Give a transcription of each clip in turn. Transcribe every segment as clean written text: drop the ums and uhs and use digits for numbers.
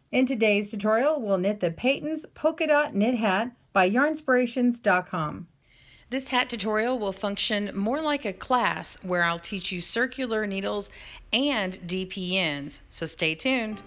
In today's tutorial, we'll knit the Peyton's Polka Dot Knit Hat by Yarnspirations.com. This hat tutorial will function more like a class where I'll teach you circular needles and DPNs, so stay tuned.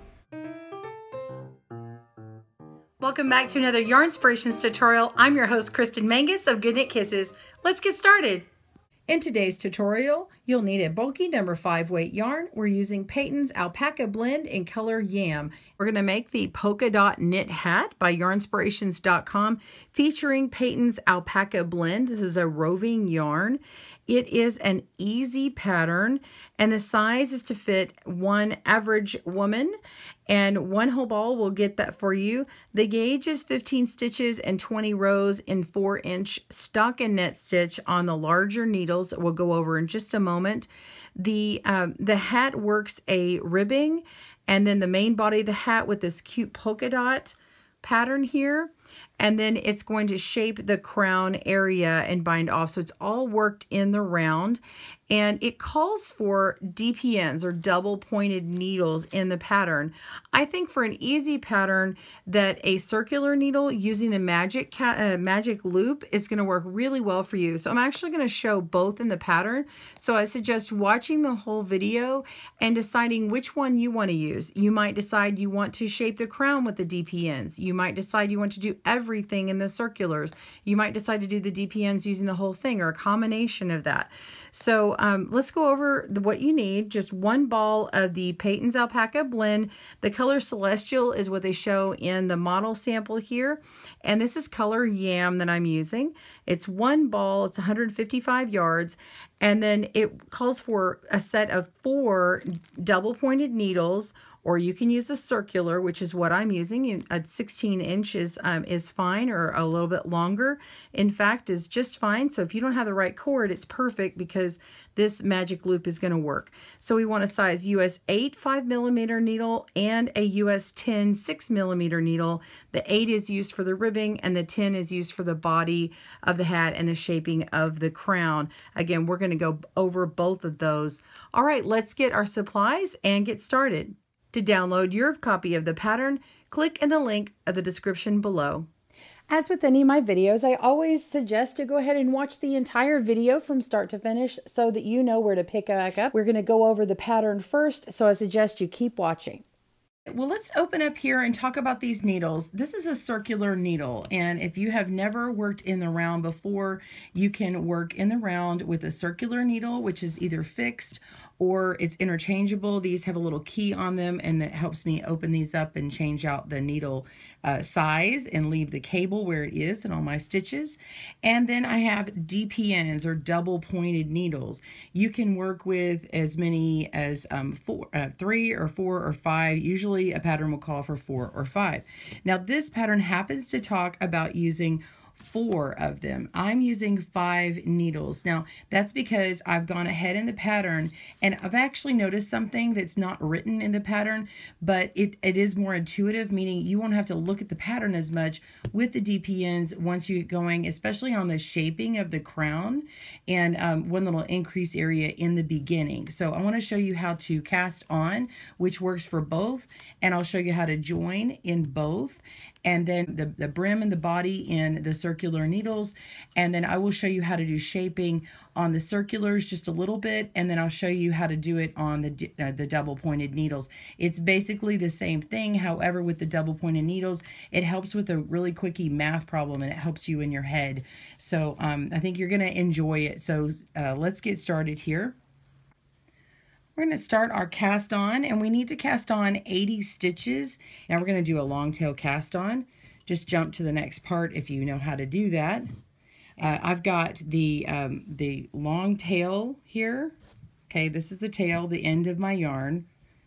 Welcome back to another Yarnspirations tutorial. I'm your host, Kristen Mangus of Good Knit Kisses. Let's get started. In today's tutorial, you'll need a bulky number 5 weight yarn. We're using Peyton's Alpaca Blend in color Yam. We're going to make the Polka Dot Knit Hat by Yarnspirations.com featuring Peyton's Alpaca Blend. This is a roving yarn. It is an easy pattern, and the size is to fit one average woman, and one whole ball will get that for you. The gauge is 15 stitches and 20 rows in 4-inch stockinette stitch on the larger needles that we'll go over in just a moment. The hat works a ribbing, and then the main body of the hat with this cute polka dot pattern here, and then it's going to shape the crown area and bind off, so it's all worked in the round. And it calls for DPNs, or double pointed needles, in the pattern. I think for an easy pattern that a circular needle using the magic loop is going to work really well for you. So I'm actually going to show both in the pattern. So I suggest watching the whole video and deciding which one you want to use. You might decide you want to shape the crown with the DPNs. You might decide you want to do everything in the circulars. You might decide to do the DPNs using the whole thing, or a combination of that. So let's go over what you need. Just one ball of the Peyton's Alpaca Blend. The color Celestial is what they show in the model sample here. And this is color Yam that I'm using. It's one ball, it's 155 yards. And then it calls for a set of 4 double pointed needles, or you can use a circular, which is what I'm using. 16 inches is fine, or a little bit longer, in fact, is just fine. So if you don't have the right cord, it's perfect, because this magic loop is going to work. So we want a size US 8 5mm needle and a US 10 6mm needle. The 8 is used for the ribbing, and the 10 is used for the body of the hat and the shaping of the crown. Again, we're going to go over both of those. All right, let's get our supplies and get started. To download your copy of the pattern, click in the link of the description below. As with any of my videos, I always suggest to go ahead and watch the entire video from start to finish so that you know where to pick back up. We're going to go over the pattern first, so I suggest you keep watching. Well, let's open up here and talk about these needles. This is a circular needle, and if you have never worked in the round before, you can work in the round with a circular needle, which is either fixed or it's interchangeable. These have a little key on them, and that helps me open these up and change out the needle size and leave the cable where it is in all my stitches. And then I have DPNs, or double pointed needles. You can work with as many as 3 or 4 or 5. Usually a pattern will call for 4 or 5. Now this pattern happens to talk about using 4 of them. I'm using 5 needles. Now that's because I've gone ahead in the pattern, and I've actually noticed something that's not written in the pattern, but it is more intuitive, meaning you won't have to look at the pattern as much with the DPNs once you get going, especially on the shaping of the crown and one little increase area in the beginning. So I want to show you how to cast on, which works for both, and I'll show you how to join in both, and then the brim and the body in the circular needles. And then I will show you how to do shaping on the circulars just a little bit, and then I'll show you how to do it on the double pointed needles. It's basically the same thing. However, with the double pointed needles, it helps with a really quickie math problem, and it helps you in your head. So I think you're going to enjoy it. So let's get started here. We're going to start our cast on, and we need to cast on 80 stitches. Now we're going to do a long tail cast on. Just jump to the next part if you know how to do that. I've got the long tail here. Okay, this is the tail, the end of my yarn,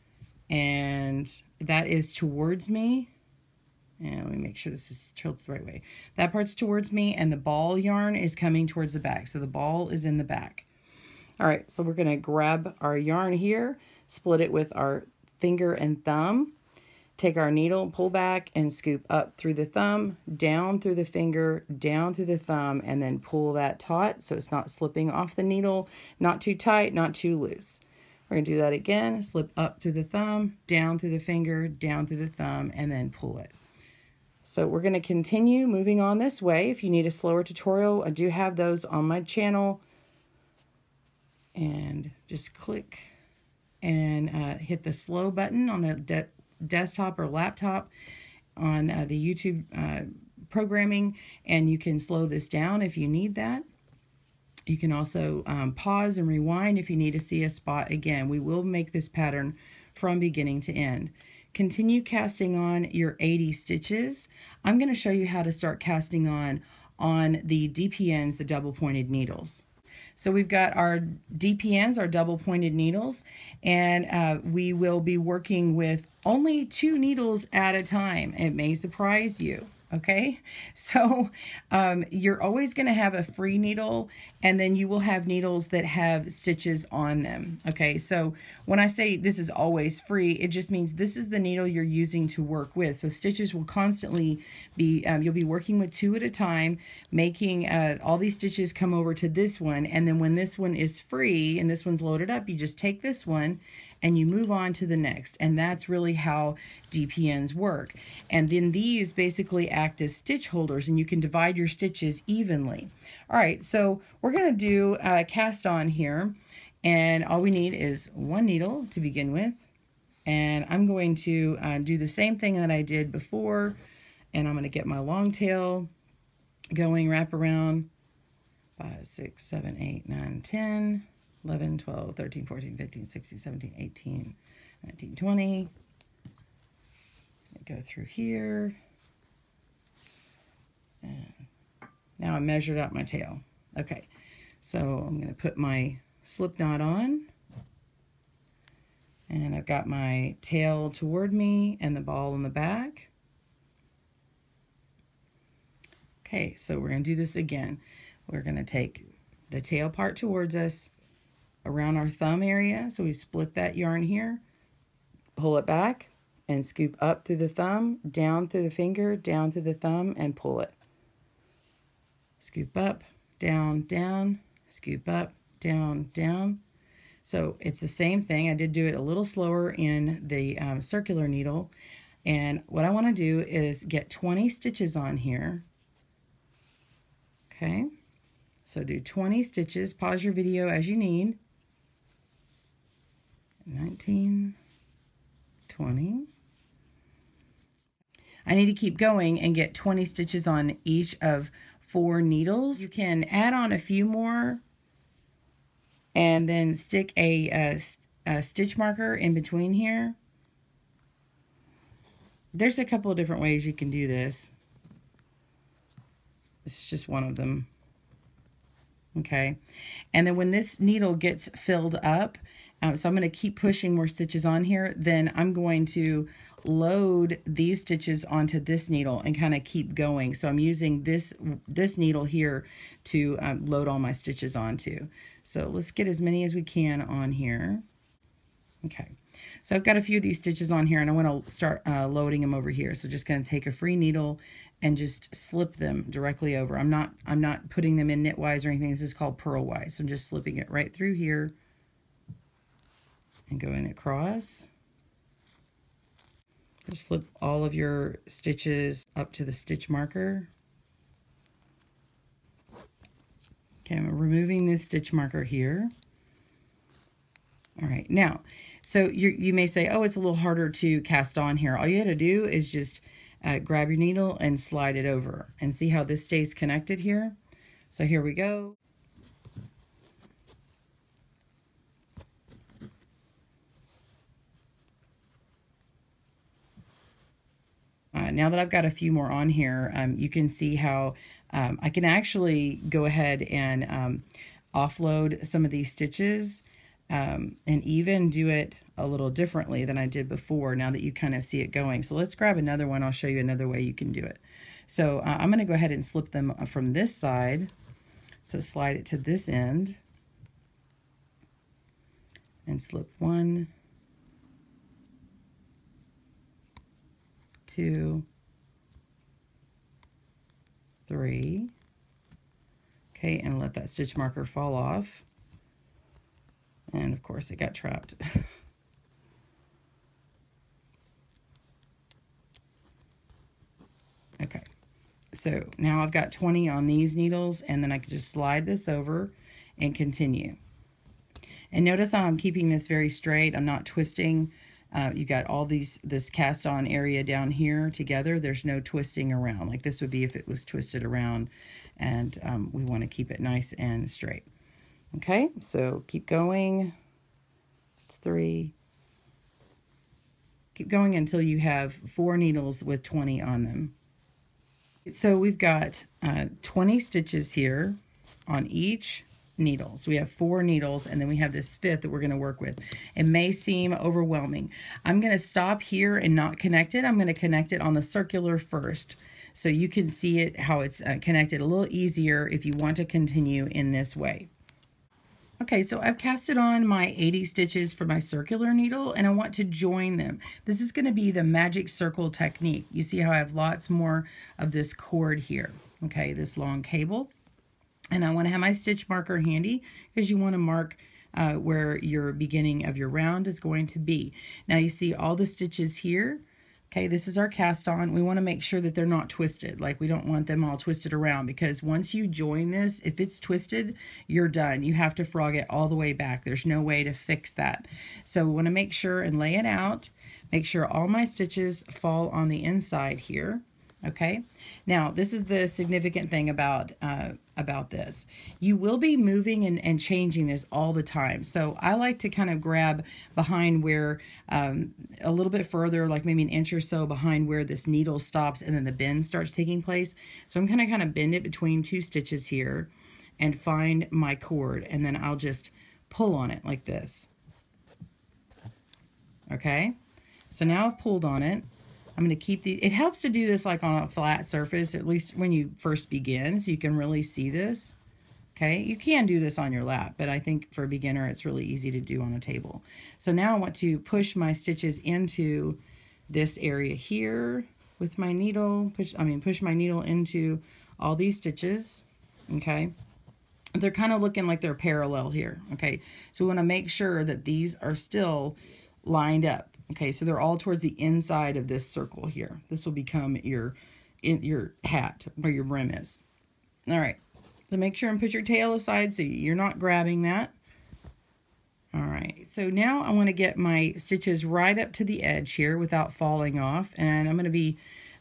and that is towards me. And let me make sure this is tilted the right way. That part's towards me, and the ball yarn is coming towards the back. So the ball is in the back. All right, so we're going to grab our yarn here, split it with our finger and thumb, take our needle, pull back, and scoop up through the thumb, down through the finger, down through the thumb, and then pull that taut so it's not slipping off the needle, not too tight, not too loose. We're going to do that again. Slip up through the thumb, down through the finger, down through the thumb, and then pull it. So we're going to continue moving on this way. If you need a slower tutorial, I do have those on my channel. And just click and hit the slow button on a desktop or laptop on the YouTube programming, and you can slow this down if you need that. You can also pause and rewind if you need to see a spot again. We will make this pattern from beginning to end. Continue casting on your 80 stitches. I'm going to show you how to start casting on the DPNs, the double pointed needles. So we've got our DPNs, our double pointed needles, and we will be working with only 2 needles at a time. It may surprise you. Okay, so you're always going to have a free needle, and then you will have needles that have stitches on them. Okay, so when I say this is always free, it just means this is the needle you're using to work with. So stitches will constantly be, you'll be working with 2 at a time, making all these stitches come over to this one, and then when this one is free and this one's loaded up, you just take this one and you move on to the next. And that's really how DPNs work. And then these basically act as stitch holders, and you can divide your stitches evenly. All right, so we're going to do cast on here, and all we need is 1 needle to begin with. And I'm going to do the same thing that I did before, and I'm going to get my long tail going, wrap around 5, 6, 7, 8, 9, 10, 11, 12, 13, 14, 15, 16, 17, 18, 19, 20. Go through here. And now I measured out my tail. Okay, so I'm going to put my slip knot on. And I've got my tail toward me and the ball in the back. Okay, so we're going to do this again. We're going to take the tail part towards us around our thumb area. So we split that yarn here, pull it back, and scoop up through the thumb, down through the finger, down through the thumb, and pull it. Scoop up, down, down, scoop up, down, down. So it's the same thing. I did do it a little slower in the circular needle. And what I want to do is get 20 stitches on here. Okay, so do 20 stitches. Pause your video as you need. 19, 20. I need to keep going and get 20 stitches on each of 4 needles. You can add on a few more and then stick a stitch marker in between here. There's a couple of different ways you can do this. This is just one of them. Okay, and then when this needle gets filled up, so I'm going to keep pushing more stitches on here, then I'm going to load these stitches onto this needle and kind of keep going. So I'm using this needle here to load all my stitches onto. So let's get as many as we can on here. Okay, so I've got a few of these stitches on here, and I want to start loading them over here. So just going to take a free needle and just slip them directly over. I'm not putting them in knitwise or anything. This is called purlwise. So I'm just slipping it right through here and going across. Just slip all of your stitches up to the stitch marker. Okay, I'm removing this stitch marker here. All right, now, so you may say, oh, it's a little harder to cast on here. All you had to do is just grab your needle and slide it over, and see how this stays connected here. So here we go. Now that I've got a few more on here, you can see how I can actually go ahead and offload some of these stitches and even do it a little differently than I did before, now that you kind of see it going. So let's grab another one. I'll show you another way you can do it. So I'm going to go ahead and slip them from this side. So slide it to this end and slip 1, 2, 3. Okay, and let that stitch marker fall off. And of course it got trapped. Okay, so now I've got 20 on these needles, and then I can just slide this over and continue. And notice how I'm keeping this very straight. I'm not twisting. You got all this cast on area down here together. There's no twisting around. Like this would be if it was twisted around, and we want to keep it nice and straight. Okay, so keep going. It's 3. Keep going until you have 4 needles with 20 on them. So we've got 20 stitches here on each needle. So we have 4 needles, and then we have this 5th that we're going to work with. It may seem overwhelming. I'm going to stop here and not connect it. I'm going to connect it on the circular first, so you can see it how it's connected a little easier if you want to continue in this way. Okay, so I've casted on my 80 stitches for my circular needle, and I want to join them. This is going to be the magic circle technique. You see how I have lots more of this cord here, okay, this long cable. And I want to have my stitch marker handy because you want to mark where your beginning of your round is going to be. Now you see all the stitches here. Okay, this is our cast on. We want to make sure that they're not twisted. Like, we don't want them all twisted around, because once you join this, if it's twisted, you're done. You have to frog it all the way back. There's no way to fix that. So we want to make sure and lay it out. Make sure all my stitches fall on the inside here. Okay, now this is the significant thing about this. You will be moving and changing this all the time. So I like to kind of grab behind where, a little bit further, like maybe an inch or so behind where this needle stops and then the bend starts taking place. So I'm going to kind of bend it between 2 stitches here and find my cord, and then I'll just pull on it like this. Okay, so now I've pulled on it. I'm going to keep it helps to do this like on a flat surface, at least when you first begin, so you can really see this. Okay, you can do this on your lap, but I think for a beginner it's really easy to do on a table. So now I want to push my stitches into this area here with my needle. Push my needle into all these stitches. Okay, they're kind of looking like they're parallel here. Okay, so we want to make sure that these are still lined up. Okay, so they're all towards the inside of this circle here. This will become your hat, where your brim is. All right, so make sure and put your tail aside so you're not grabbing that. All right, so now I want to get my stitches right up to the edge here without falling off, and I'm going to be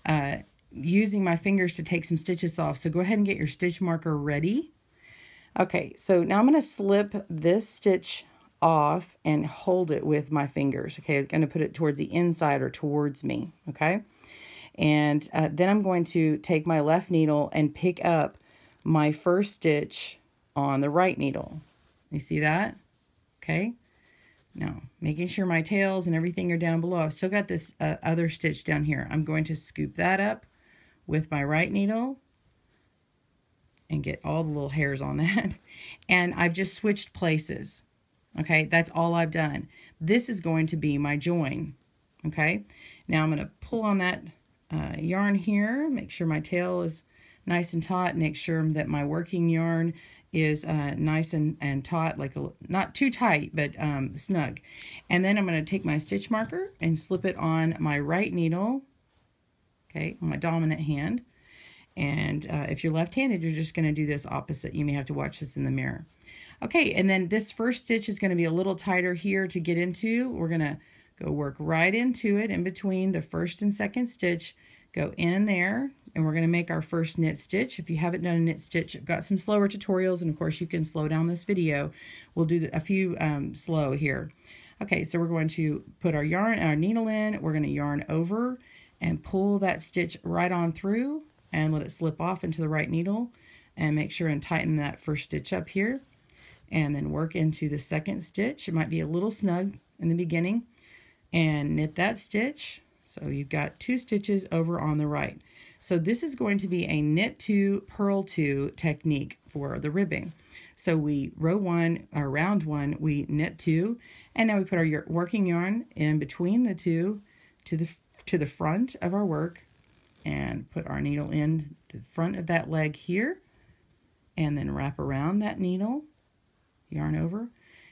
using my fingers to take some stitches off. So go ahead and get your stitch marker ready. Okay, so now I'm going to slip this stitch off and hold it with my fingers. Okay, I'm going to put it towards the inside or towards me. Okay, and then I'm going to take my left needle and pick up my first stitch on the right needle. You see that? Okay, now making sure my tails and everything are down below. I've still got this other stitch down here. I'm going to scoop that up with my right needle and get all the little hairs on that. And I've just switched places. Okay, that's all I've done. This is going to be my join. Okay, now I'm going to pull on that yarn here, make sure my tail is nice and taut, make sure that my working yarn is nice and taut, like not too tight, but snug. And then I'm going to take my stitch marker and slip it on my right needle, okay, on my dominant hand. And if you're left-handed, you're just going to do this opposite. You may have to watch this in the mirror. Okay, and then this first stitch is going to be a little tighter here to get into. We're going to go work right into it in between the first and second stitch. Go in there, and we're going to make our first knit stitch. If you haven't done a knit stitch, I've got some slower tutorials, and of course you can slow down this video. We'll do a few slow here. Okay, so we're going to put our yarn and our needle in. We're going to yarn over and pull that stitch right on through and let it slip off into the right needle, and make sure and tighten that first stitch up here. And then work into the second stitch. It might be a little snug in the beginning, and knit that stitch. So you've got 2 stitches over on the right. So this is going to be a knit 2, purl 2 technique for the ribbing. So we row 1 or round 1, we knit 2, and now we put our working yarn in between the 2 to the front of our work, and put our needle in the front of that leg here, and then wrap around that needle, yarn over,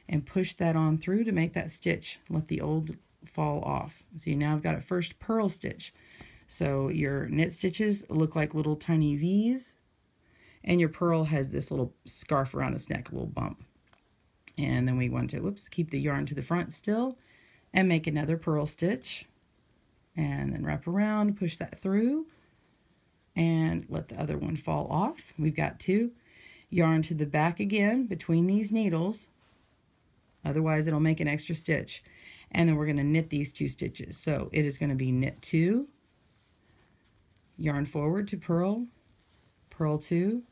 and push that on through to make that stitch. Let the old fall off. So you now have got a first purl stitch. So your knit stitches look like little tiny V's, and your purl has this little scarf around its neck, a little bump. And then we want to, whoops, keep the yarn to the front still and make another purl stitch. And then wrap around, push that through, and let the other one fall off. We've got 2. Yarn to the back again between these needles. Otherwise, it'll make an extra stitch. And then we're going to knit these 2 stitches. So it is going to be knit 2, yarn forward to purl, purl 2,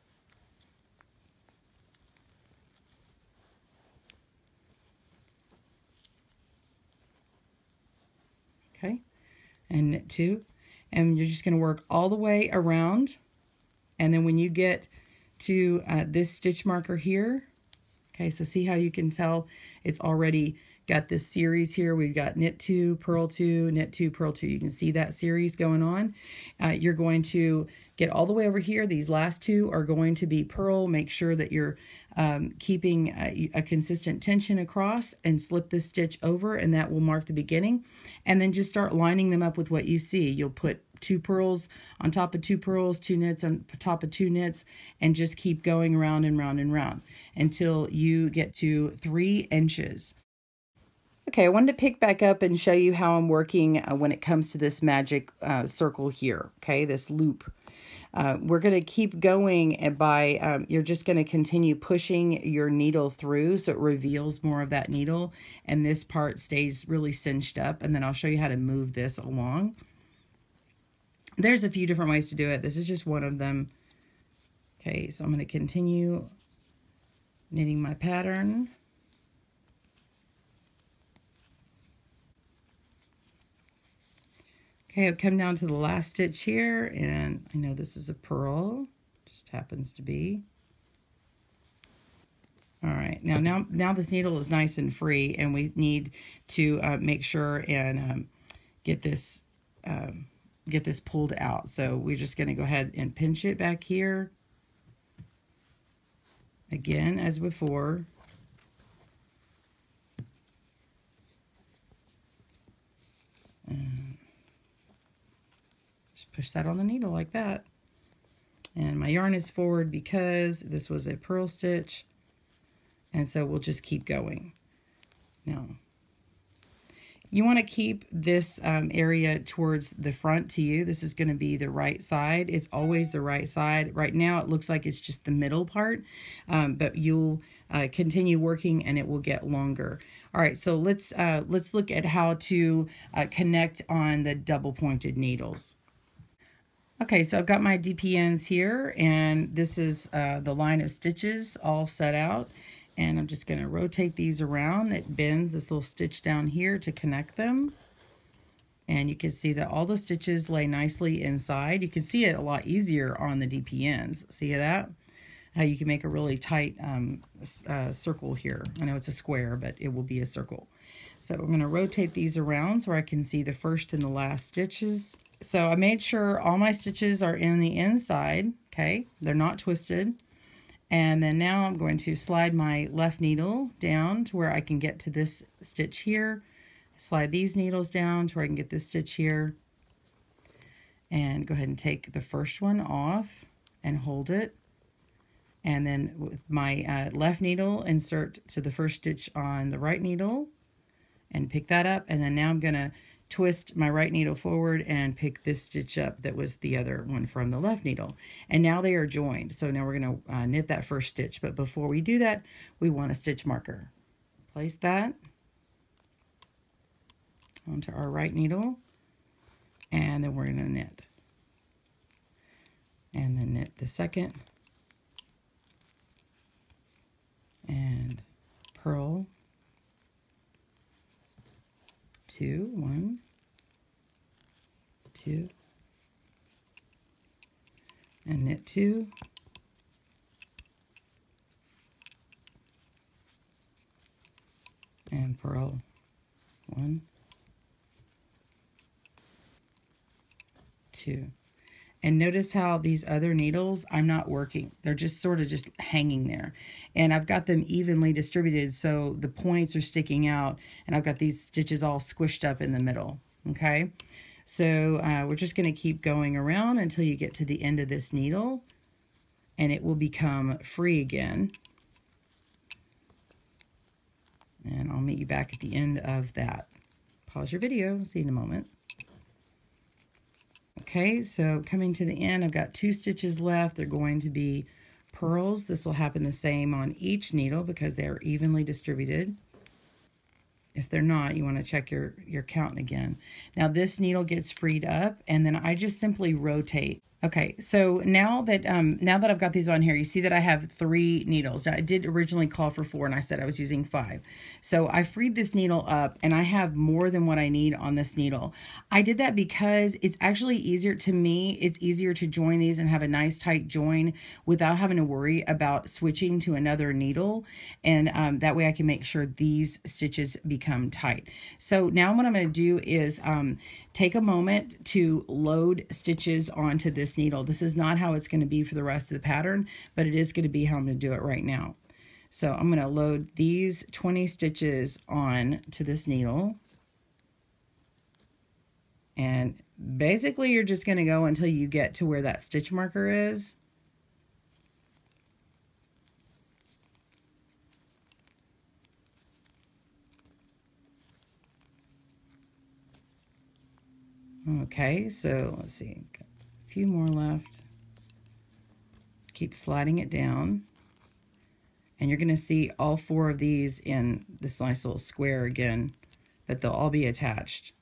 okay, and knit 2, and you're just going to work all the way around. And then when you get to this stitch marker here, okay, so see how you can tell it's already got this series here. We've got knit 2, purl 2, knit 2, purl 2. You can see that series going on. You're going to get all the way over here. These last 2 are going to be purl. Make sure that you're keeping a consistent tension across, and slip this stitch over, and that will mark the beginning. And then just start lining them up with what you see. You'll put 2 purls on top of 2 purls, 2 knits on top of 2 knits, and just keep going round and round and round until you get to 3 inches. Okay, I wanted to pick back up and show you how I'm working when it comes to this magic circle here, okay, this loop. We're going to keep going by, you're just going to continue pushing your needle through so it reveals more of that needle, and this part stays really cinched up, and then I'll show you how to move this along. There's a few different ways to do it. This is just one of them. Okay, so I'm going to continue knitting my pattern. Okay, I've come down to the last stitch here, and I know this is a purl, just happens to be. All right, now this needle is nice and free, and we need to make sure and get this pulled out. So we're just going to go ahead and pinch it back here. Again, as before. Push that on the needle like that. And my yarn is forward because this was a purl stitch, and so we'll just keep going. Now you want to keep this area towards the front to you. This is going to be the right side. It's always the right side. Right now it looks like it's just the middle part, but you'll continue working and it will get longer. All right, so let's look at how to connect on the double pointed needles. Okay, so I've got my DPNs here, and this is the line of stitches all set out, and I'm just going to rotate these around. It bends this little stitch down here to connect them, and you can see that all the stitches lay nicely inside. You can see it a lot easier on the DPNs. See that? How you can make a really tight circle here. I know it's a square, but it will be a circle. So I'm going to rotate these around so I can see the first and the last stitches. So I made sure all my stitches are in the inside, okay? They're not twisted. And then now I'm going to slide my left needle down to where I can get to this stitch here. Slide these needles down to where I can get this stitch here. And go ahead and take the first one off and hold it. And then with my left needle, insert to the first stitch on the right needle and pick that up. And then now I'm going to twist my right needle forward and pick this stitch up that was the other one from the left needle. And now they are joined. So now we're going to knit that first stitch. But before we do that, we want a stitch marker. Place that onto our right needle, and then we're going to knit. And then knit the second. And purl 2, 1, 2, and knit 2, and purl 1, 2, And notice how these other needles, I'm not working. They're just sort of just hanging there. And I've got them evenly distributed so the points are sticking out, and I've got these stitches all squished up in the middle, okay? So we're just going to keep going around until you get to the end of this needle, and it will become free again. And I'll meet you back at the end of that. Pause your video. See you in a moment. Okay, so coming to the end, I've got 2 stitches left. They're going to be purls. This will happen the same on each needle because they are evenly distributed. If they're not, you want to check your count again. Now this needle gets freed up, and then I just simply rotate. Okay, so now that I've got these on here, you see that I have 3 needles. Now, I did originally call for 4, and I said I was using 5. So I freed this needle up, and I have more than what I need on this needle. I did that because it's actually easier to me. It's easier to join these and have a nice tight join without having to worry about switching to another needle, and that way I can make sure these stitches become tight. So now what I'm going to do is take a moment to load stitches onto this needle. This is not how it's going to be for the rest of the pattern, but it is going to be how I'm going to do it right now. So I'm going to load these 20 stitches on to this needle. And basically you're just going to go until you get to where that stitch marker is. Okay, so let's see, got a few more left. Keep sliding it down, and you're going to see all 4 of these in this nice little square again, but they'll all be attached.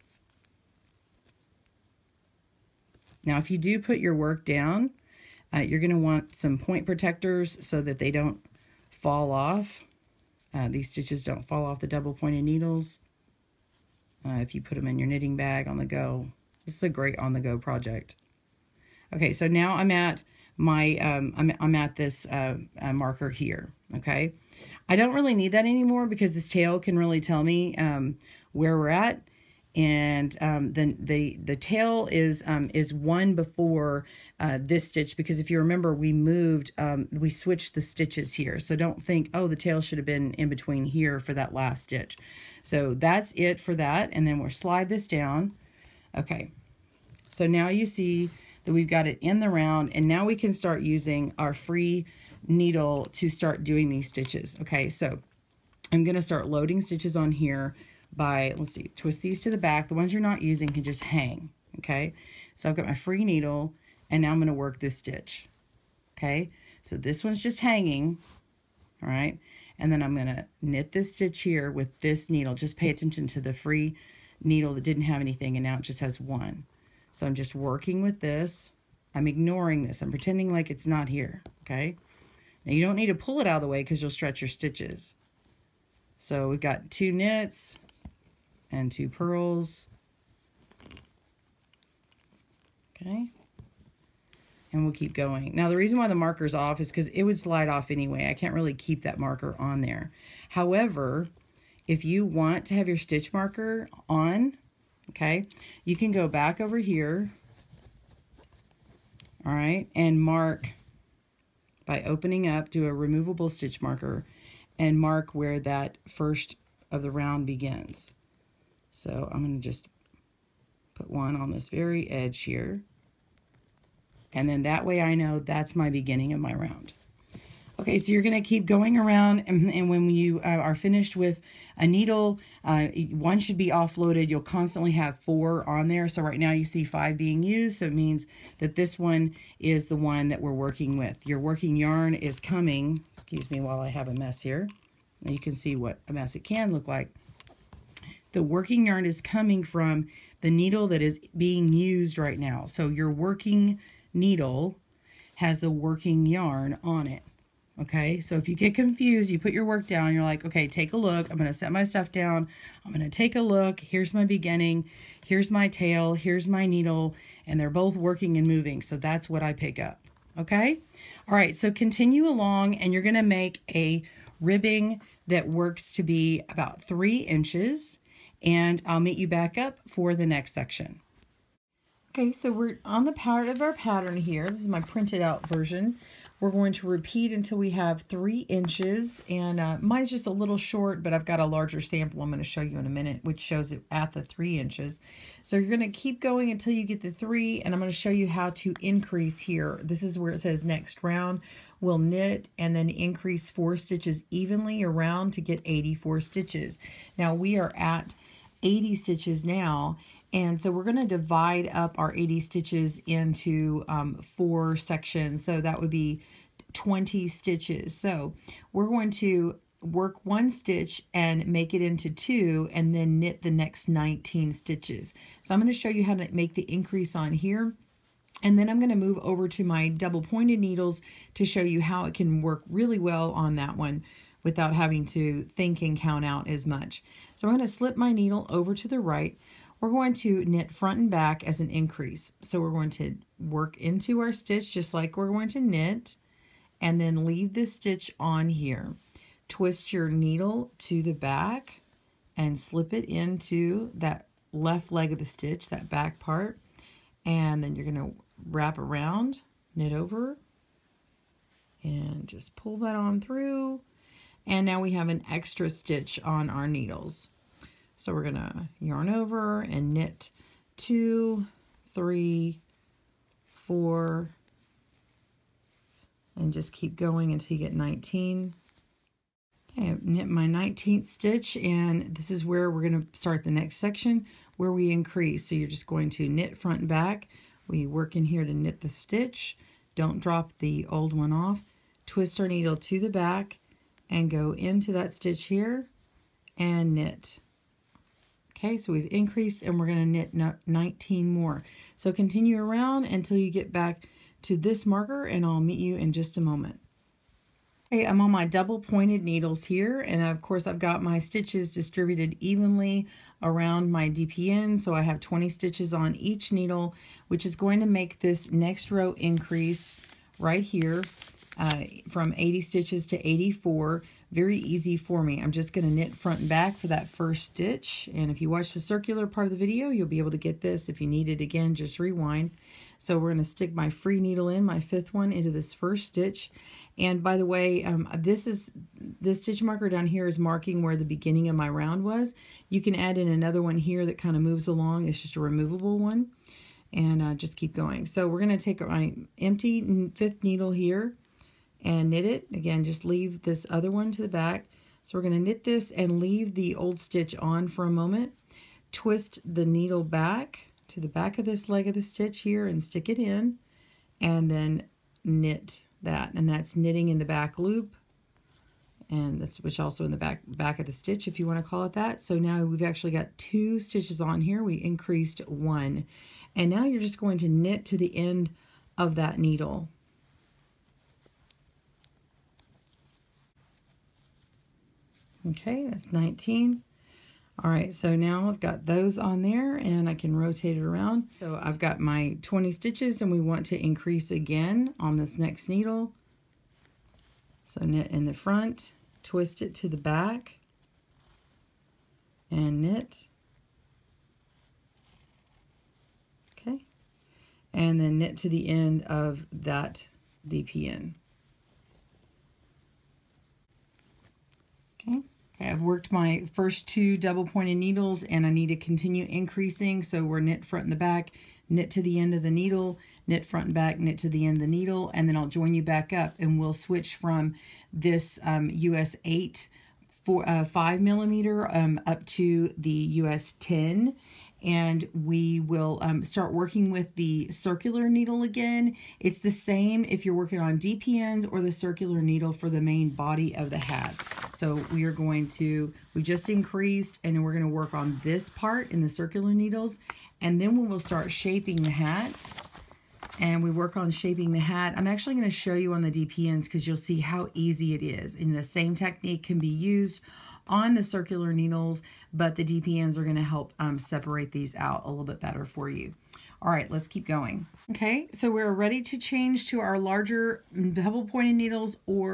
Now, if you do put your work down, you're going to want some point protectors so that they don't fall off. These stitches don't fall off the double pointed needles. If you put them in your knitting bag on the go. This is a great on the go project. Okay, so now I'm at my I'm at this marker here. Okay, I don't really need that anymore because this tail can really tell me where we're at, and then the tail is one before this stitch, because if you remember, we switched the stitches here. So don't think, oh, the tail should have been in between here for that last stitch. So that's it for that, and then we'll slide this down. Okay, so now you see that we've got it in the round, and now we can start using our free needle to start doing these stitches. Okay, so I'm going to start loading stitches on here by, let's see, twist these to the back. The ones you're not using can just hang. Okay, so I've got my free needle, and now I'm going to work this stitch. Okay, so this one's just hanging. All right, and then I'm going to knit this stitch here with this needle. Just pay attention to the free needle that didn't have anything, and now it just has 1. So I'm just working with this. I'm ignoring this. I'm pretending like it's not here, okay? Now you don't need to pull it out of the way because you'll stretch your stitches. So we've got 2 knits and 2 purls. Okay. And we'll keep going. Now the reason why the marker's off is because it would slide off anyway. I can't really keep that marker on there. However, if you want to have your stitch marker on, okay, you can go back over here, all right, and mark by opening up, do a removable stitch marker, and mark where that first of the round begins. So I'm going to just put one on this very edge here, and then that way I know that's my beginning of my round. Okay, so you're going to keep going around, and when you are finished with a needle, one should be offloaded. You'll constantly have 4 on there. So right now you see 5 being used, so it means that this one is the one that we're working with. Your working yarn is coming, excuse me while I have a mess here. Now you can see what a mess it can look like. The working yarn is coming from the needle that is being used right now. So your working needle has the working yarn on it. Okay, so if you get confused, you put your work down, you're like, okay, take a look. I'm going to set my stuff down. I'm going to take a look. Here's my beginning. Here's my tail. Here's my needle. And they're both working and moving. So that's what I pick up. Okay. All right. So continue along, and you're going to make a ribbing that works to be about 3 inches. And I'll meet you back up for the next section. Okay, so we're on the part of our pattern here. This is my printed out version. We're going to repeat until we have 3 inches, and mine's just a little short, but I've got a larger sample I'm going to show you in a minute, which shows it at the 3 inches. So you're going to keep going until you get the 3, and I'm going to show you how to increase here. This is where it says next round. We'll knit and then increase 4 stitches evenly around to get 84 stitches. Now we are at 80 stitches now, and so we're going to divide up our 80 stitches into 4 sections. So that would be 20 stitches. So we're going to work 1 stitch and make it into 2 and then knit the next 19 stitches. So I'm going to show you how to make the increase on here. And then I'm going to move over to my double pointed needles to show you how it can work really well on that one without having to think and count out as much. So I'm going to slip my needle over to the right. We're going to knit front and back as an increase. So we're going to work into our stitch just like we're going to knit, and then leave this stitch on here. Twist your needle to the back and slip it into that left leg of the stitch, that back part, and then you're going to wrap around, knit over, and just pull that on through. And now we have an extra stitch on our needles. So we're going to yarn over and knit 2, 3, 4, and just keep going until you get 19. Okay, I've knit my 19th stitch, and this is where we're going to start the next section where we increase. So you're just going to knit front and back. We work in here to knit the stitch. Don't drop the old one off. Twist our needle to the back and go into that stitch here and knit. Okay, so we've increased and we're going to knit 19 more. So continue around until you get back to this marker, and I'll meet you in just a moment. Okay, I'm on my double pointed needles here, and of course I've got my stitches distributed evenly around my DPN, so I have 20 stitches on each needle, which is going to make this next row increase right here from 80 stitches to 84. Very easy for me. I'm just going to knit front and back for that first stitch, and if you watch the circular part of the video, you'll be able to get this. If you need it again, just rewind. So we're going to stick my free needle in, my 5th one, into this first stitch. And by the way, this stitch marker down here is marking where the beginning of my round was. You can add in another one here that kind of moves along. It's just a removable one, and just keep going. So we're going to take my empty 5th needle here and knit it. Again, just leave this other one to the back. So we're going to knit this and leave the old stitch on for a moment. Twist the needle back to the back of this leg of the stitch here and stick it in, and then knit that. And that's knitting in the back loop, and that's which also in the back of the stitch, if you want to call it that. So now we've actually got 2 stitches on here. We increased 1. And now you're just going to knit to the end of that needle. Okay, that's 19. All right, so now I've got those on there, and I can rotate it around. So I've got my 20 stitches, and we want to increase again on this next needle. So knit in the front, twist it to the back, and knit. Okay, and then knit to the end of that DPN. Okay. I've worked my first 2 double pointed needles, and I need to continue increasing. So we're knit front and the back, knit to the end of the needle, knit front and back, knit to the end of the needle, and then I'll join you back up, and we'll switch from this US 8 5 millimeter up to the US 10, and we will start working with the circular needle again. It's the same if you're working on DPNs or the circular needle for the main body of the hat. So we just increased, and we're going to work on this part in the circular needles, and then we will start shaping the hat. And we work on shaping the hat. I'm actually going to show you on the DPNs because you'll see how easy it is. And the same technique can be used on the circular needles, but the DPNs are going to help separate these out a little bit better for you. All right, let's keep going. Okay, so we're ready to change to our larger double pointed needles or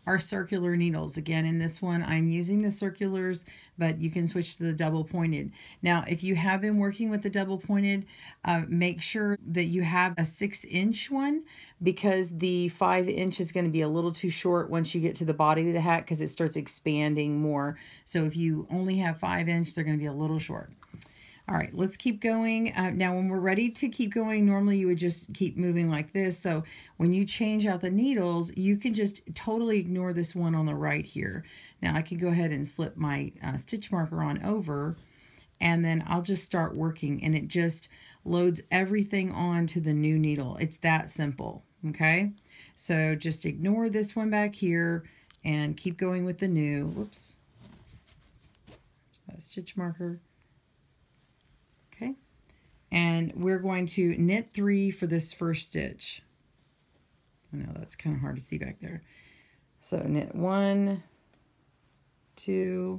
our circular needles. Again, in this one, I'm using the circulars, but you can switch to the double pointed. Now, if you have been working with the double pointed, make sure that you have a 6-inch one, because the 5-inch is going to be a little too short once you get to the body of the hat, because it starts expanding more. So if you only have 5-inch, they're going to be a little short. All right, let's keep going. Now, when we're ready to keep going, normally you would just keep moving like this. So when you change out the needles, you can just totally ignore this one on the right here. Now, I can go ahead and slip my stitch marker on over, and then I'll just start working, and it just loads everything onto the new needle. It's that simple, okay? So just ignore this one back here and keep going with the new. Whoops. There's that stitch marker. Okay, and we're going to knit 3 for this first stitch. I know that's kind of hard to see back there. So knit 1, 2,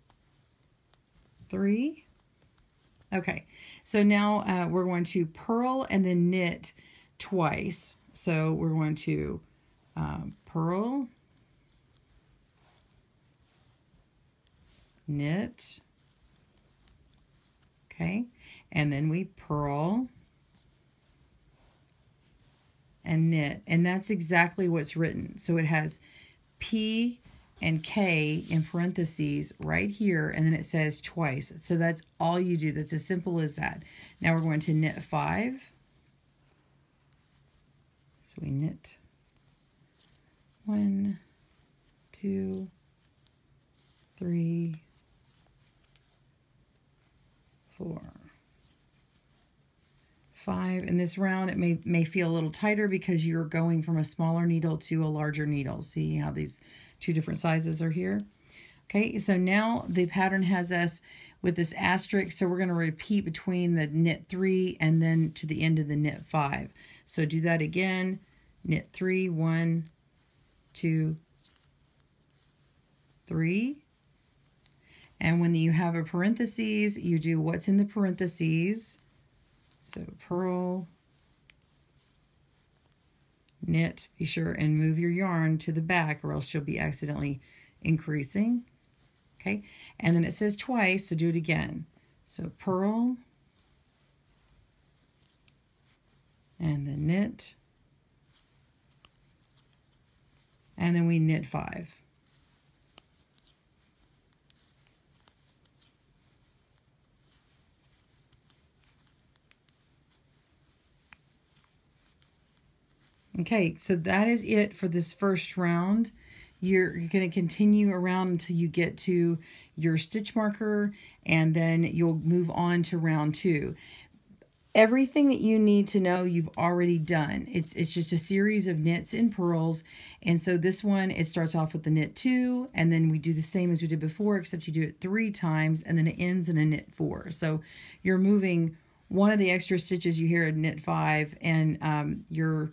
3. Okay, so now we're going to purl and then knit twice. So we're going to purl, knit, okay, and then we purl and knit, and that's exactly what's written. So it has P and K in parentheses right here, and then it says twice. So that's all you do. That's as simple as that. Now we're going to knit 5. So we knit 1, 2, 3, 4, 5. In this round, it may feel a little tighter because you're going from a smaller needle to a larger needle. See how these two different sizes are here? Okay, so now the pattern has us with this asterisk, so we're going to repeat between the knit 3 and then to the end of the knit 5. So do that again. Knit 3, 1, 2, 3. And when you have a parentheses, you do what's in the parentheses. So purl, knit, be sure and move your yarn to the back or else you'll be accidentally increasing. Okay, and then it says twice, so do it again. So purl, and then knit, and then we knit 5. Okay, so that is it for this first round. You're going to continue around until you get to your stitch marker, and then you'll move on to round 2. Everything that you need to know, you've already done. It's just a series of knits and purls. And so this one, it starts off with the knit 2, and then we do the same as we did before, except you do it 3 times, and then it ends in a knit 4. So you're moving one of the extra stitches you hear in knit 5, and you're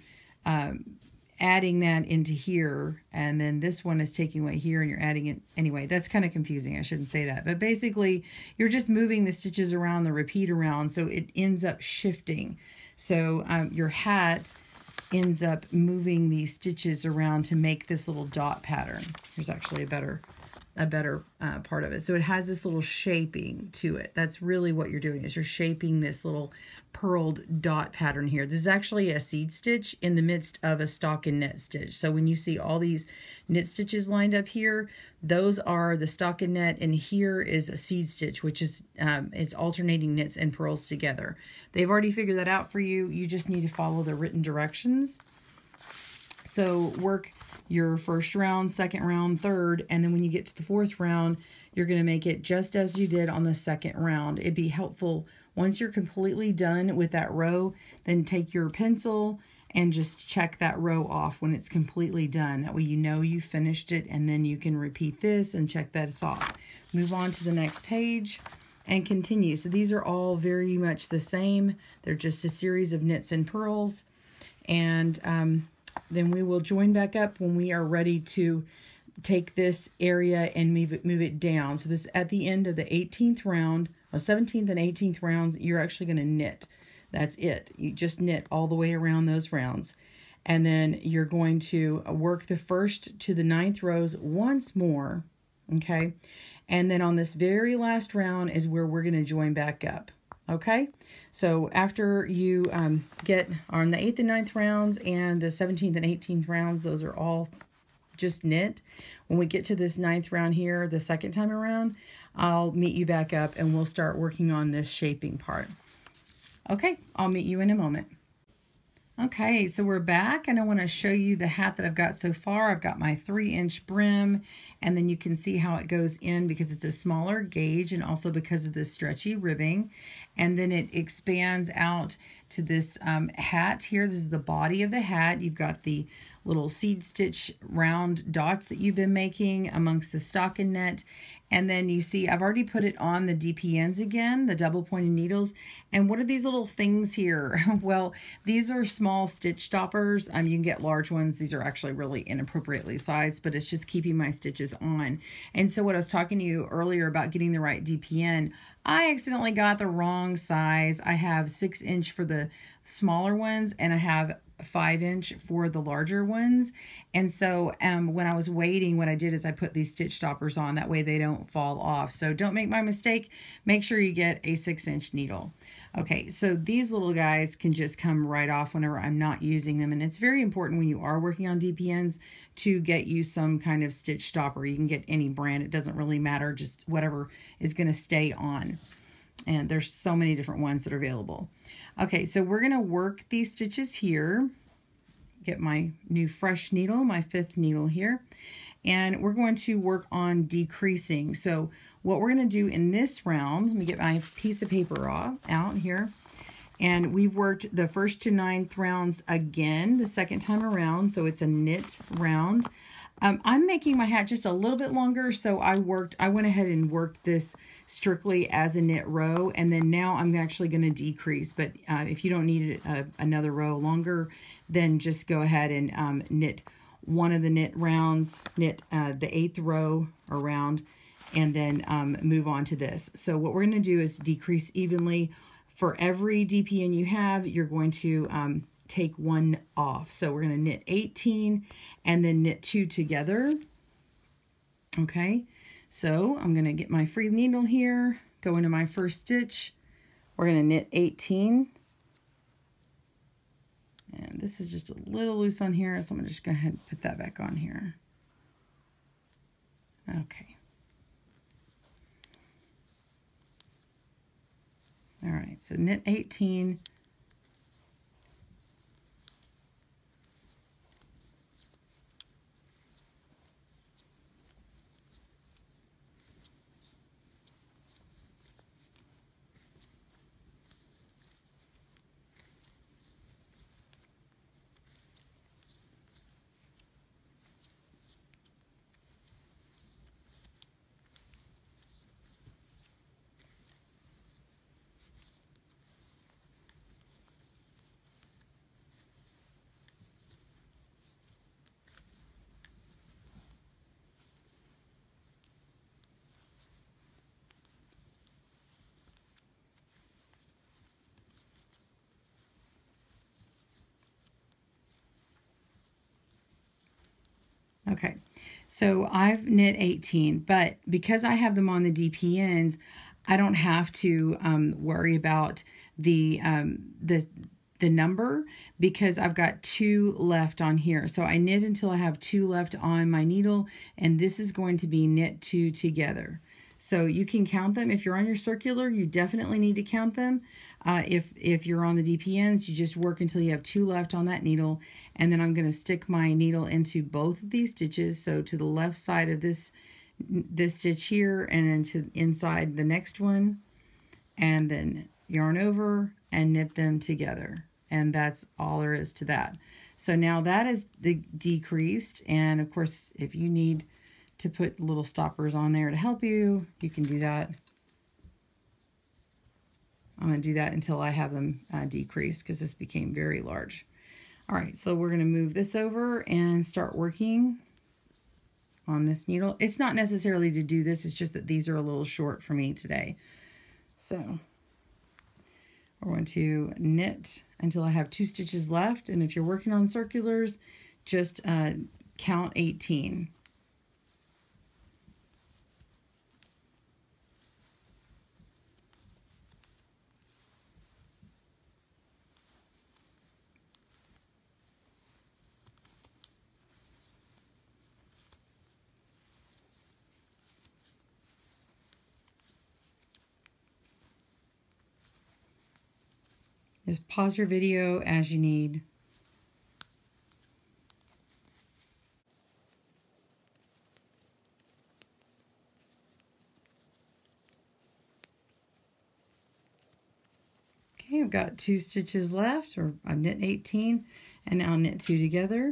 adding that into here, and then this one is taking away here and you're adding it anyway. That's kind of confusing. I shouldn't say that, but basically you're just moving the stitches around, the repeat around, so it ends up shifting. So your hat ends up moving these stitches around to make this little dot pattern. Here's actually a better part of it. So it has this little shaping to it. That's really what you're doing, is you're shaping this little purled dot pattern here. This is actually a seed stitch in the midst of a stockinette stitch. So when you see all these knit stitches lined up here, those are the stockinette, and here is a seed stitch, which is it's alternating knits and purls together. They've already figured that out for you. You just need to follow the written directions. So work your first round, second round, third, and then when you get to the fourth round, you're going to make it just as you did on the second round. It'd be helpful once you're completely done with that row, then take your pencil and just check that row off when it's completely done. That way you know you finished it, and then you can repeat this and check that off. Move on to the next page and continue. So these are all very much the same. They're just a series of knits and purls, and then we will join back up when we are ready to take this area and move it down. So this, at the end of the 18th round, 17th and 18th rounds, you're actually going to knit. That's it. You just knit all the way around those rounds. And then you're going to work the first to the 9th rows once more, okay? And then on this very last round is where we're going to join back up, okay? So after you get on the 8th and 9th rounds and the 17th and 18th rounds, those are all just knit. When we get to this 9th round here, the second time around, I'll meet you back up and we'll start working on this shaping part. Okay, I'll meet you in a moment. Okay, so we're back and I want to show you the hat that I've got so far. I've got my 3-inch brim, and then you can see how it goes in because it's a smaller gauge and also because of the stretchy ribbing. And then it expands out to this hat here. This is the body of the hat. You've got the little seed stitch round dots that you've been making amongst the stockinette. And then you see I've already put it on the DPNs again, the double pointed needles. And what are these little things here? Well, these are small stitch stoppers. You can get large ones. These are actually really inappropriately sized, but it's just keeping my stitches on. And so what I was talking to you earlier about getting the right DPN, I accidentally got the wrong size. I have 6-inch for the smaller ones and I have 5-inch for the larger ones. And so when I was waiting, what I did is I put these stitch stoppers on, that way they don't fall off. So don't make my mistake. Make sure you get a 6-inch needle. Okay, so these little guys can just come right off whenever I'm not using them. And it's very important when you are working on DPNs to get you some kind of stitch stopper. You can get any brand. It doesn't really matter, just whatever is going to stay on. And there's so many different ones that are available. Okay, so we're going to work these stitches here. Get my new fresh needle, my 5th needle here. And we're going to work on decreasing. So what we're going to do in this round, let me get my piece of paper out here. And we've worked the 1st to 9th rounds again the second time around. So it's a knit round. I'm making my hat just a little bit longer, so I went ahead and worked this strictly as a knit row, and then now I'm actually going to decrease. But if you don't need another row longer, then just go ahead and knit one of the knit rounds, knit the 8th row around, and then move on to this. So what we're going to do is decrease evenly. For every DPN you have, you're going to take one off. So we're going to knit 18 and then knit 2 together. Okay, so I'm going to get my free needle here, go into my first stitch. We're going to knit 18. And this is just a little loose on here, so I'm going to just go ahead and put that back on here. Okay. All right, so knit 18. Okay, so I've knit 18, but because I have them on the DPNs, I don't have to worry about the number because I've got 2 left on here. So I knit until I have 2 left on my needle, and this is going to be knit 2 together. So you can count them. If you're on your circular, you definitely need to count them. If you're on the DPNs, you just work until you have 2 left on that needle. And then I'm going to stick my needle into both of these stitches. So to the left side of this stitch here, and then to inside the next one. And then yarn over and knit them together. And that's all there is to that. So now that is decreased. And of course, if you need to put little stoppers on there to help you, you can do that. I'm going to do that until I have them decreased because this became very large. All right, so we're going to move this over and start working on this needle. It's not necessarily to do this, it's just that these are a little short for me today. So we're going to knit until I have 2 stitches left. And if you're working on circulars, just count 18. Just pause your video as you need. Okay, I've got 2 stitches left, or I've knit 18, and now I'll knit 2 together.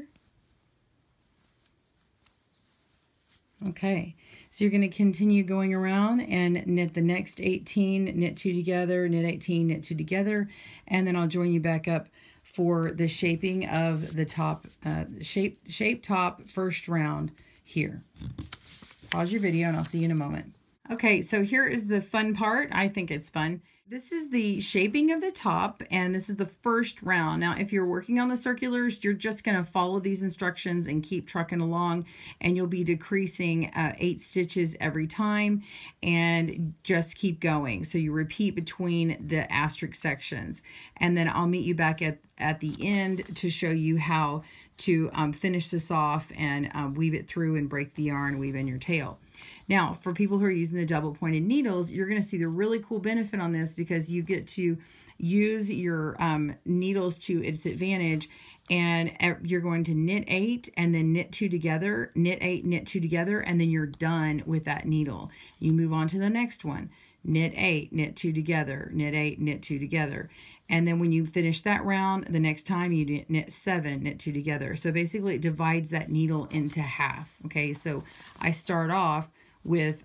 Okay, so you're going to continue going around and knit the next 18, knit 2 together, knit 18, knit 2 together, and then I'll join you back up for the shaping of the top, shape top first round here. Pause your video and I'll see you in a moment. Okay, so here is the fun part. I think it's fun. This is the shaping of the top, and this is the first round. Now, if you're working on the circulars, you're just going to follow these instructions and keep trucking along, and you'll be decreasing 8 stitches every time, and just keep going. So you repeat between the asterisk sections, and then I'll meet you back at the end to show you how to finish this off and weave it through and break the yarn, weave in your tail. Now, for people who are using the double pointed needles, you're going to see the really cool benefit on this because you get to use your needles to its advantage, and you're going to knit 8 and then knit 2 together, knit 8, knit 2 together, and then you're done with that needle. You move on to the next one. Knit 8, knit 2 together, knit 8, knit 2 together. And then when you finish that round, the next time you knit 7, knit 2 together. So basically it divides that needle into half. Okay, so I start off with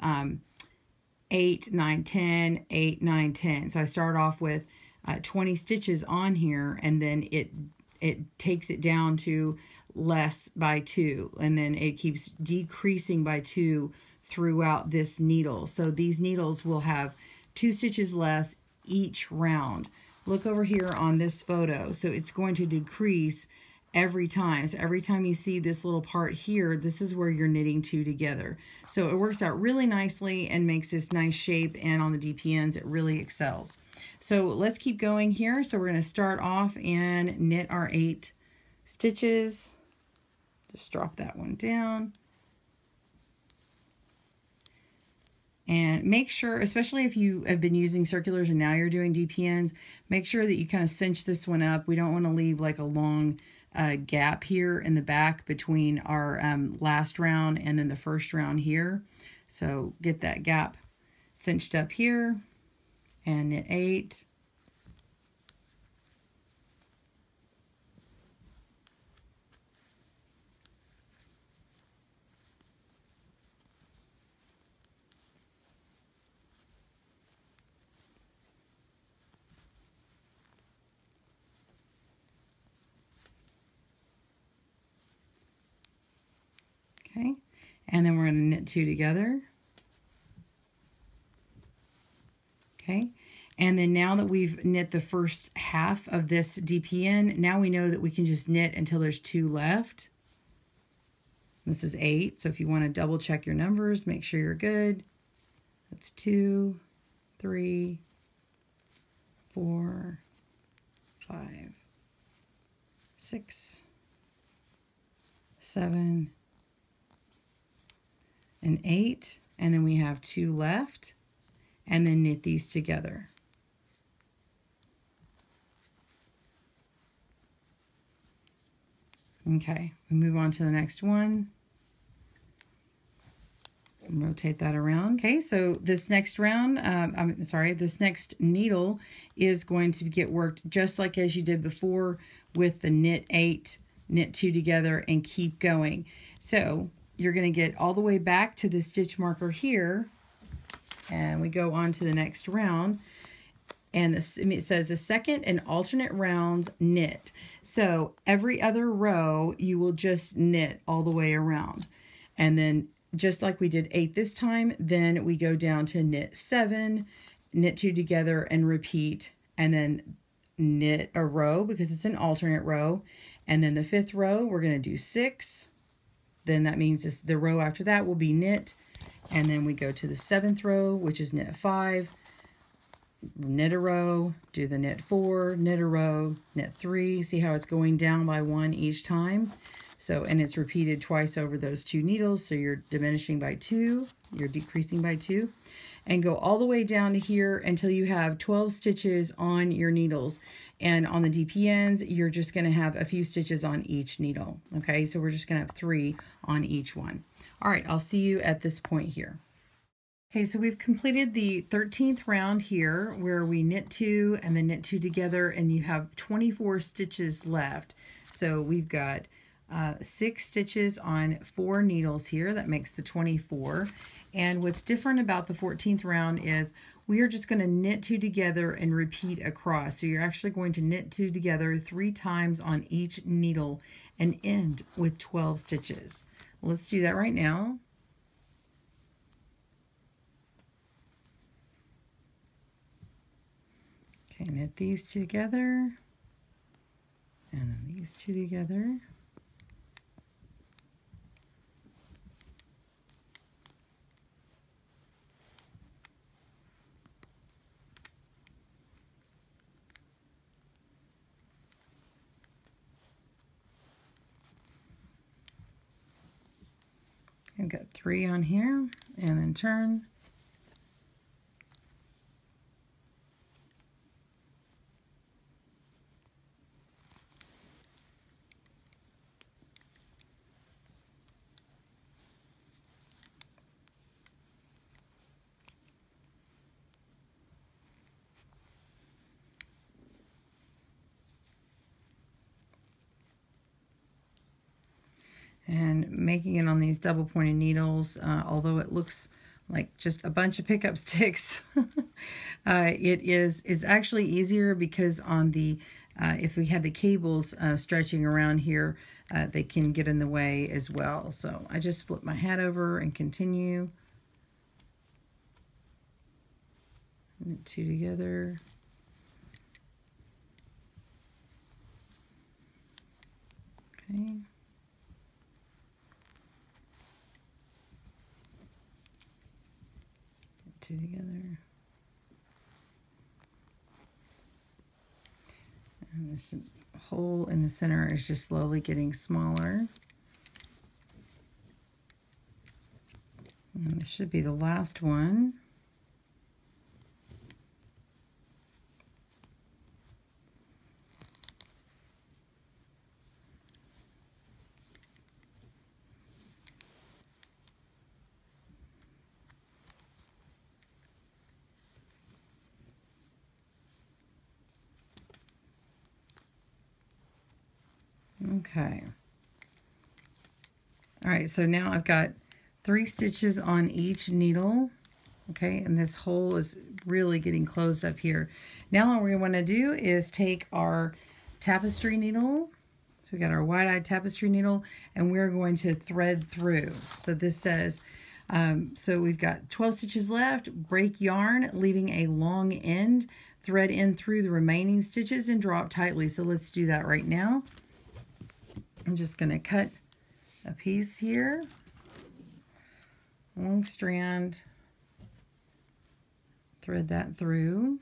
8, 9, 10, 8, 9, 10. So I start off with 20 stitches on here, and then it takes it down to less by 2, and then it keeps decreasing by 2 throughout this needle. So these needles will have 2 stitches less each round. Look over here on this photo. So it's going to decrease every time. So every time you see this little part here, this is where you're knitting 2 together. So it works out really nicely and makes this nice shape, and on the DPNs it really excels. So let's keep going here. So we're going to start off and knit our 8 stitches. Just drop that one down. And make sure, especially if you have been using circulars and now you're doing DPNs, make sure that you kind of cinch this one up. We don't want to leave like a long gap here in the back between our last round and then the first round here. So get that gap cinched up here and knit 8. Okay, and then we're going to knit 2 together. Okay, and then now that we've knit the first half of this DPN, now we know that we can just knit until there's 2 left. This is 8, so if you want to double check your numbers, make sure you're good. That's 2, 3, 4, 5, 6, 7, and 8, and then we have 2 left, and then knit these together. Okay, we move on to the next one. Rotate that around. Okay, so this next round, this next needle is going to get worked just like as you did before with the knit 8, knit 2 together, and keep going. So you're going to get all the way back to the stitch marker here, and we go on to the next round, and it says the second and alternate rounds knit. So every other row you will just knit all the way around, and then just like we did 8 this time, then we go down to knit 7, knit 2 together, and repeat, and then knit a row because it's an alternate row. And then the 5th row, we're going to do 6. Then that means the row after that will be knit. And then we go to the 7th row, which is knit 5, knit a row, do the knit 4, knit a row, knit 3. See how it's going down by 1 each time? So, and it's repeated twice over those 2 needles. So you're diminishing by 2, you're decreasing by 2. And go all the way down to here until you have 12 stitches on your needles. And on the DP ends, you're just going to have a few stitches on each needle. Okay, so we're just going to have 3 on each one. All right, I'll see you at this point here. Okay, so we've completed the 13th round here where we knit 2 and then knit 2 together, and you have 24 stitches left. So we've got 6 stitches on 4 needles here. That makes the 24. And what's different about the 14th round is we are just going to knit 2 together and repeat across. So you're actually going to knit 2 together 3 times on each needle and end with 12 stitches. Let's do that right now. Okay, knit these 2 together, and then these 2 together. I've got 3 on here, and then turn. And making it on these double pointed needles, although it looks like just a bunch of pickup sticks, it is actually easier because on the if we had the cables stretching around here, they can get in the way as well. So I just flip my hat over and continue. Knit 2 together. Okay. 2 together. And this hole in the center is just slowly getting smaller. And this should be the last one. Okay. All right, so now I've got 3 stitches on each needle. Okay, and this hole is really getting closed up here. Now what we want to do is take our tapestry needle. So we got our wide-eyed tapestry needle, and we're going to thread through. So this says, so we've got 12 stitches left, break yarn, leaving a long end, thread in through the remaining stitches and drop tightly. So let's do that right now. I'm just going to cut a piece here, long strand, thread that through.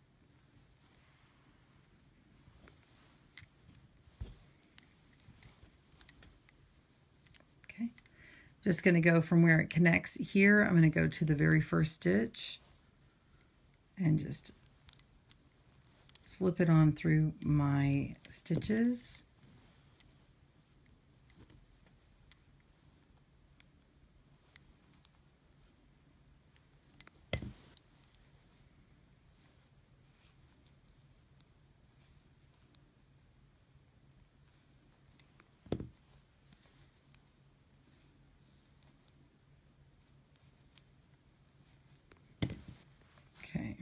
Okay, just going to go from where it connects here. I'm going to go to the very first stitch and just slip it on through my stitches. Okay.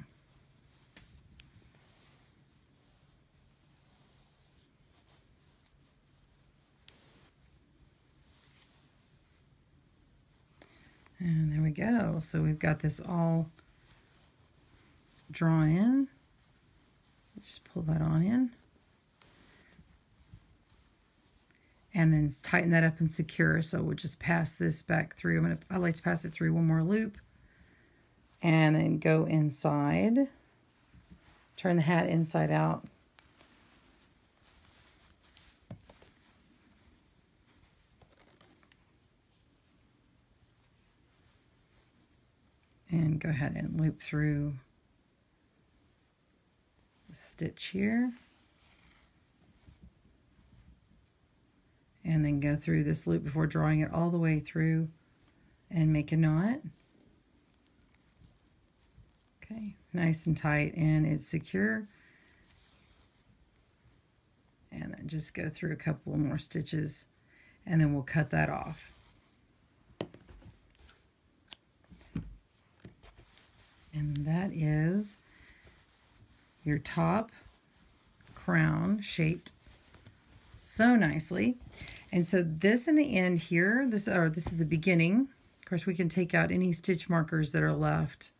And there we go. So we've got this all drawn in. Just pull that on in. And then tighten that up and secure. So we'll just pass this back through. I like to pass it through one more loop. And then go inside. Turn the hat inside out. And go ahead and loop through the stitch here. And then go through this loop before drawing it all the way through and make a knot. Okay, nice and tight, and it's secure. And then just go through a couple more stitches, and then we'll cut that off. And that is your top crown shaped so nicely. And so this in the end here, this is the beginning. Of course, we can take out any stitch markers that are left.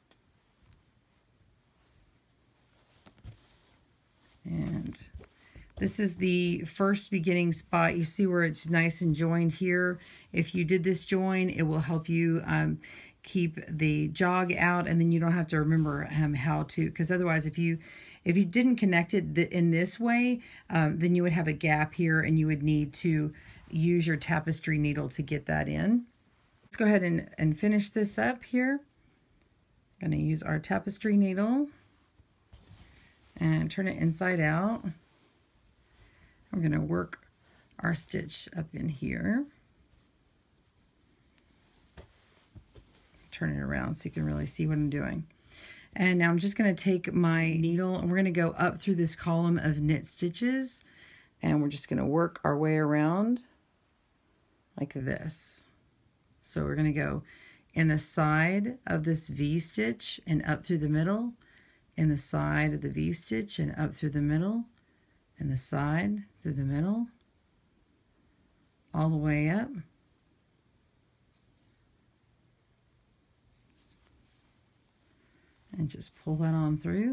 And this is the first beginning spot. You see where it's nice and joined here. If you did this join, it will help you keep the jog out, and then you don't have to remember how to, because otherwise if you didn't connect it in this way, then you would have a gap here and you would need to use your tapestry needle to get that in. Let's go ahead and finish this up here. I'm going to use our tapestry needle and turn it inside out. We're going to work our stitch up in here. Turn it around so you can really see what I'm doing. And now I'm just going to take my needle and we're going to go up through this column of knit stitches, and we're just going to work our way around like this. So we're going to go in the side of this V stitch and up through the middle, in the side of the V stitch and up through the middle, in the side through the middle, all the way up. And just pull that on through.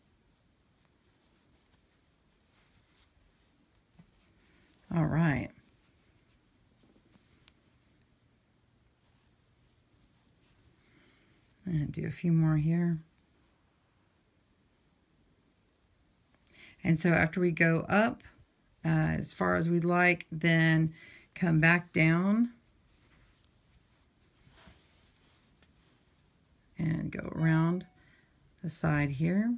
All right. And do a few more here. And so after we go up as far as we'd like, then come back down and go around the side here.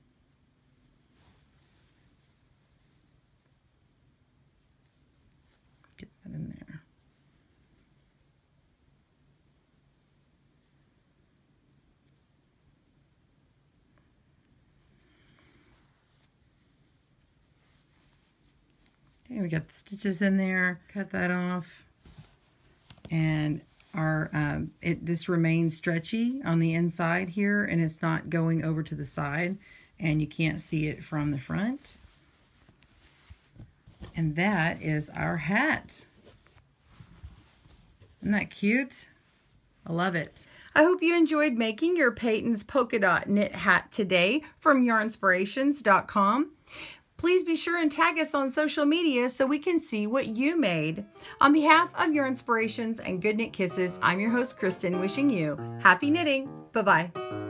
Get that in there. Okay, we got the stitches in there. Cut that off. And our this remains stretchy on the inside here, and it's not going over to the side, and you can't see it from the front. And that is our hat. Isn't that cute? I love it. I hope you enjoyed making your Peyton's polka dot knit hat today from yarnspirations.com. Please be sure and tag us on social media so we can see what you made. On behalf of Yarnspirations and Good Knit Kisses, I'm your host, Kristen, wishing you happy knitting. Bye-bye.